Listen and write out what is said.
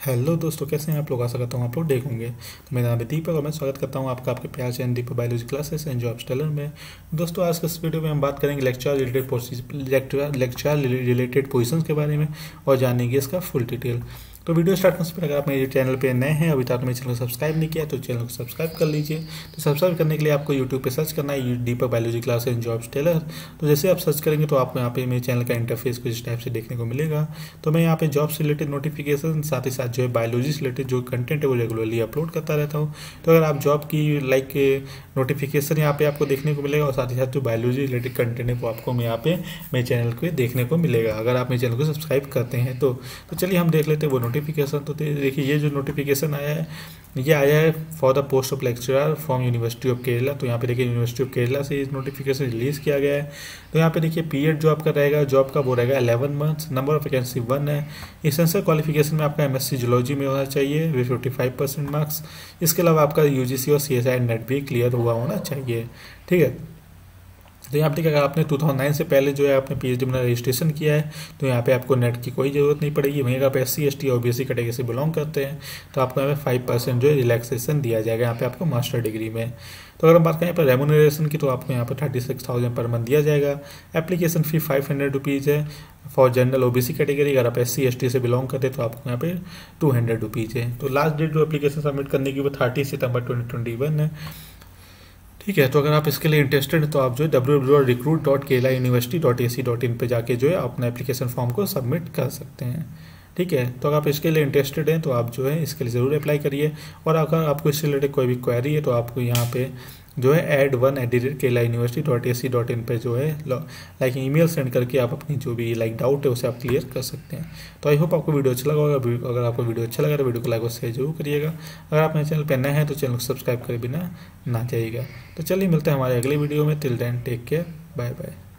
Hello दोस्तों, कैसे हैं आप लोग। आशा करता हूँ आप लोग ठीक होंगे। तो मेरा नाम है दीपक और मैं स्वागत करता हूँ आपका आपके प्यार channel Deepak biology classes and job stellar में। दोस्तों, आज के इस वीडियो में हम बात करेंगे लेक्चर रिलेटेड पोजीशंस के बारे में और जानेंगे इसका फुल डिटेल। तो वीडियो स्टार्ट करने से पहले अगर आप मेरे चैनल पे नए हैं, अभी तक मेरे चैनल को सब्सक्राइब नहीं किया तो चैनल को सब्सक्राइब कर लीजिए। तो सब्सक्राइब करने के लिए आपको यूट्यूब पे सर्च करना है Deepak biology class and job tailor. तो जैसे आप सर्च करेंगे तो आपको यहाँ पे मेरे चैनल का इंटरफेस कुछ इस टाइप से देखने को मिलेगा। तो मैं यहाँ पे जॉब से रिलेटेड नोटिफिकेशन, साथ ही साथ जो है बायोलॉजी से रिलेटेड जो कंटेंट है वो रेगुलरली अपलोड करता रहता हूँ। तो अगर आप जॉब की नोटिफिकेशन यहाँ पे आपको देखने को मिलेगा और साथ ही साथ जो बायोलॉजी रिलेटेड कंटेंट है वो आपको यहाँ पे मेरे चैनल पे देखने को मिलेगा, अगर आप मेरे चैनल को सब्सक्राइब करते हैं तो चलिए हम देख लेते हैं वो नोटिफिकेशन। तो देखिए, ये जो नोटिफिकेशन आया है ये आया है for the post of lecturer from university of Kerala. तो यहाँ पे देखिए यूनिवर्सिटी ऑफ केरला से इस नोटिफिकेशन रिलीज़ किया गया है। तो यहाँ पे देखिए पीरियड जो आपका रहेगा जॉब का वो रहेगा 11 मंथ्स। नंबर ऑफ वैकेंसी 1 है। एसेंशियल क्वालिफिकेशन में आपका एमएससी जूलॉजी में होना चाहिए विद 55% मार्क्स। इसके अलावा आपका यूजीसी और सीएसआई नेट भी क्लियर हुआ होना चाहिए। ठीक है। तो यहाँ पे अगर आपने 2009 से पहले जो है आपने पीएचडी में रजिस्ट्रेशन किया है तो यहाँ पे आपको नेट की कोई ज़रूरत नहीं पड़ेगी। वहीं अगर आप एससी एसटी और ओबीसी कैटेगरी से बिलोंग करते हैं तो आपको यहाँ पे 5% जो है रिलैक्सेशन दिया जाएगा यहाँ पे आपको मास्टर डिग्री में। तो अगर हम बात करें यहाँ पर रेमुनरेशन की तो आपको यहाँ पर 36,000 पर मंथ दिया जाएगा। एप्लीकेशन फ़ी 500 रुपीज़ है फॉर जनरल ओबीसी कैटेगरी। अगर आप एससी एसटी से बिलोंग करते हैं तो आपको यहाँ पे 200 रुपीज़ है। तो लास्ट डेट जो एप्लीकेशन सबमिट करने की वो 30 सितंबर 2021 है। ठीक है। तो अगर आप इसके लिए इंटरेस्टेड हैं तो आप जो है www.keralauniversity.ac.in पे जाके जो है अपना एप्लीकेशन फॉर्म को सबमिट कर सकते हैं। ठीक है। तो अगर आप इसके लिए इंटरेस्टेड हैं तो आप जो है इसके लिए ज़रूर अप्लाई करिए। और अगर आपको इससे रिलेटेड कोई भी क्वेरी है तो आपको यहाँ पे जो है add1@keralauniversity.ac.in पे जो है लाइक ईमेल सेंड करके आप अपनी जो भी लाइक डाउट है उसे आप क्लियर कर सकते हैं। तो आई होप आपको वीडियो अच्छा लगा होगा। अगर आपको वीडियो अच्छा लगा तो वीडियो को लाइक और शेयर जरूर करिएगा। अगर आप मेरे चैनल पर नए हैं तो चैनल को सब्सक्राइब करे बिना ना जाइएगा। तो चलिए मिलते हैं हमारे अगले वीडियो में। Till then take care, bye bye.